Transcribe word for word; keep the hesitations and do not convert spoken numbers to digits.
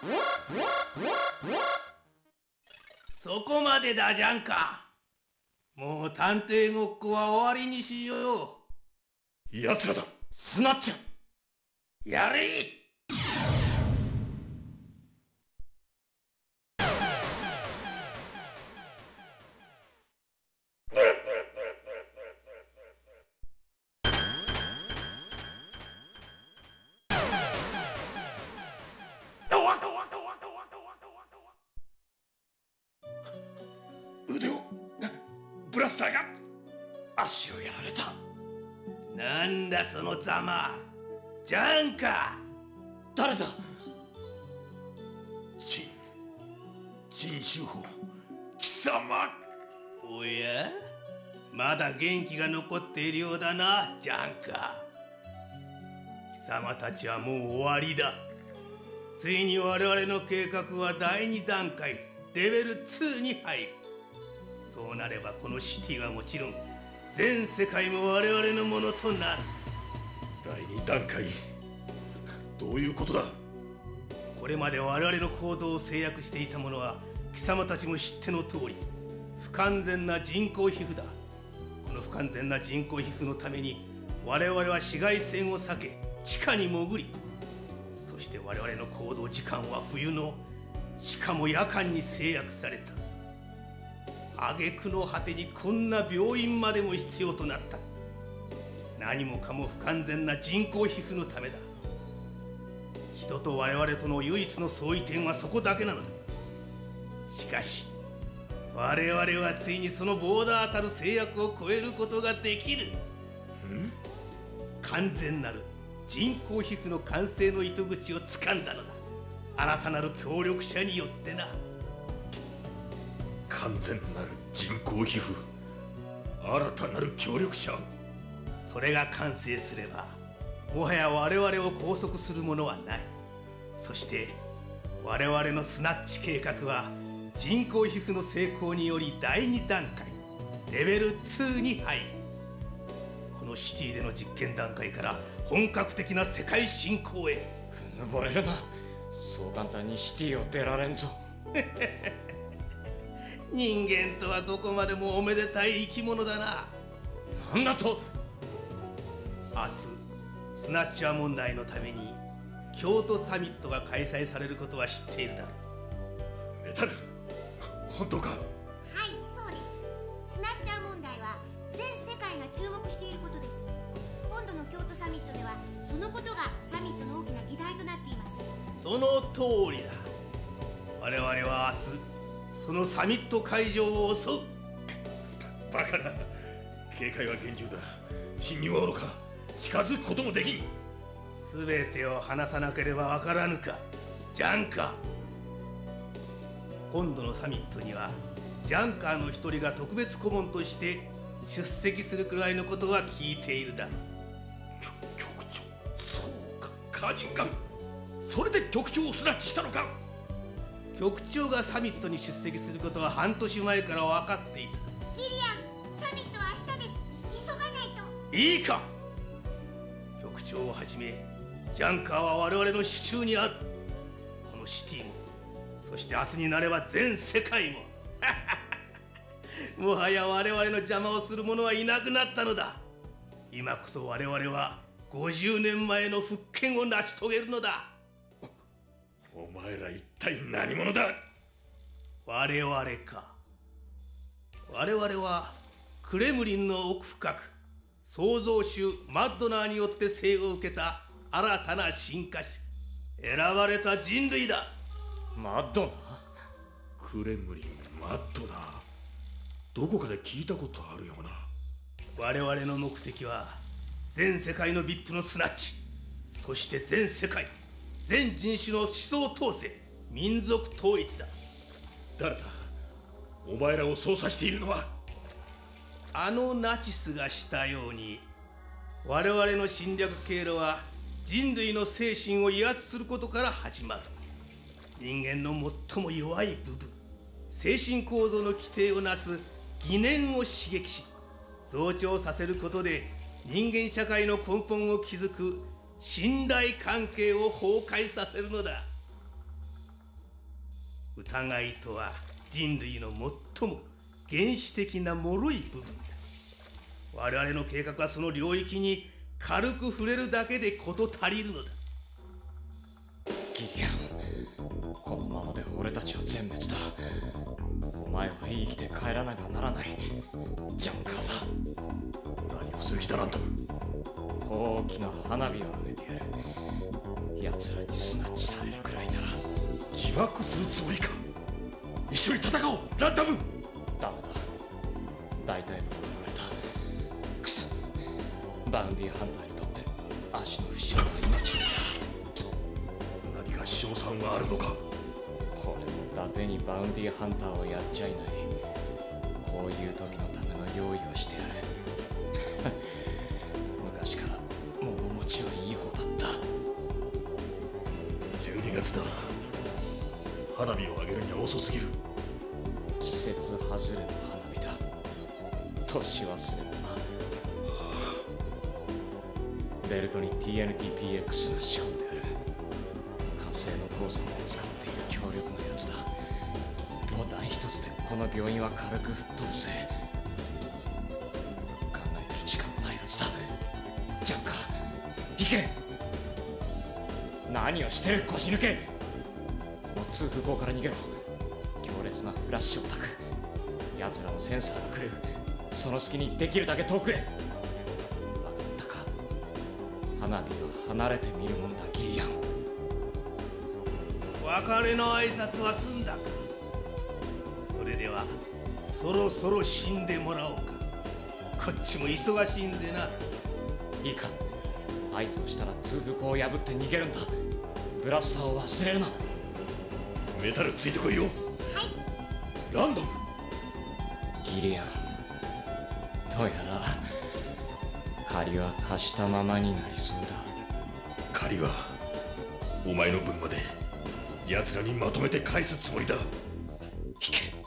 そこまでだ、ジャンカ。もう探偵ごっこは終わりにしよう。奴らだ、スナッチャー。 やれ。 腕をブラスターが足をやられた。 なんだそのざま、ジャンカ。 誰だ。陳陳秀峰貴様。 おや、まだ元気が残っているようだな、ジャンカ。貴様たちはもう終わりだ。ついに我々の計画はだいに段階レベルにに入る。そうなればこのシティはもちろん全世界も我々のものとなる。 だいに段階、どういうことだ。 これまで我々の行動を制約していたものは貴様たちも知っての通り不完全な人工皮膚だ。この不完全な人工皮膚のために我々は紫外線を避け地下に潜り、そして我々の行動時間は冬のしかも夜間に制約された。挙句の果てにこんな病院までも必要となった。何もかも不完全な人工皮膚のためだ。人と我々との唯一の相違点はそこだけなのだ。しかし我々はついにそのボーダーたる制約を超えることができる。完全なる人工皮膚の完成の糸口をつかんだのだ。新たなる協力者によってな。 完全なる人工皮膚、新たなる協力者。 それが完成すればもはや我々を拘束するものはない。そして我々のスナッチ計画は人工皮膚の成功によりだいに段階レベルにに入る。このシティでの実験段階から本格的な世界進行へ。 ふぬぼれるな。そう簡単にシティを出られんぞ。 人間とはどこまでもおめでたい生き物だな。 なんだと。 明日スナッチャー問題のために京都サミットが開催されることは知っているだろう。メタル、本当か。 はい、そうです。スナッチャー問題は全世界が注目していることです。今度の京都サミットではそのことがサミットの大きな議題となっています。 その通りだ。我々は明日そのサミット会場を襲う。 バカな。警戒は厳重だ。侵入は愚か。近づくこともできん。 全てを話さなければわからぬか、ジャンカー。今度のサミットにはジャンカーの一人が特別顧問として出席するくらいのことは聞いているだろう。局長、そうか、カーニンガム。それで局長をスナッチしたのか。 局長がサミットに出席することは半年前から分かっていた。 ギリアン、サミットは明日です。急がないと。 いいか。局長をはじめジャンカーは我々の手中にある。このシティも、そして明日になれば全世界ももはや我々の邪魔をする者はいなくなったのだ。今こそ我々はごじゅうねんまえの復権を成し遂げるのだ。 お前ら一体何者だ。 我々か。我々はクレムリンの奥深く創造主マッドナーによって生を受けた新たな進化種、選ばれた人類だ。 マッドナー。 クレムリン、マッドナー、どこかで聞いたことあるような。 我々の目的は全世界の ブイアイピー のスナッチ、そして全世界全人種の思想統制、民族統一だ。 誰だ。お前らを操作しているのは。 あのナチスがしたように我々の侵略経路は人類の精神を威圧することから始まる。人間の最も弱い部分、精神構造の規定をなす疑念を刺激し増長させることで人間社会の根本を築く信頼関係を崩壊させるのだ。 疑いとは人類の最も原始的な脆い部分だ。我々の計画はその領域に軽く触れるだけで事足りるのだ。 ギリアン、このままで俺たちは全滅だ。お前は生きて帰らなきゃならない。ジャンカーだ。 何をする気だランダム。 大きな花火を上げてやる。奴らにスナッチされるくらいなら。 自爆するつもりか。一緒に戦おうランダム。 ダメだ、大体のこと言われた。クソ、バウンディハンターにとって足の負傷は命だ。 何か勝算はあるのか。 これも伊達にバウンディハンターをやっちゃいない。こういう時のための用意はしてやる。昔から物持ちはいい方だった。 じゅうにがつだ。花火を上げるには遅すぎる。 季節外れの花火だ。年忘れだな。ベルトに ティーエヌティーピーエックス が仕込んである。火星の鉱山で使っている強力なやつだ。ボタン一つでこの病院は軽く吹っ飛ぶぜ。考えてる時間もないはずだ。ジャンカー、行け。何をしてる、腰抜け。もう通風口から逃げろ。強烈なフラッシュを焚く。奴らのセンサーが来る。その隙にできるだけ遠くへ。分かったか。花火は離れてみるもんだ、ギリアン。 別れの挨拶は済んだか。それではそろそろ死んでもらおうか。こっちも忙しいんでな。 いいか、合図をしたら通風口を破って逃げるんだ。ブラスターを忘れるな。 メタルついてこいよ。 はい。 ランダム。 ギリアン、どうやら借りは貸したままになりそうだ。 借りはお前の分まで奴らにまとめて返すつもりだ。 引け。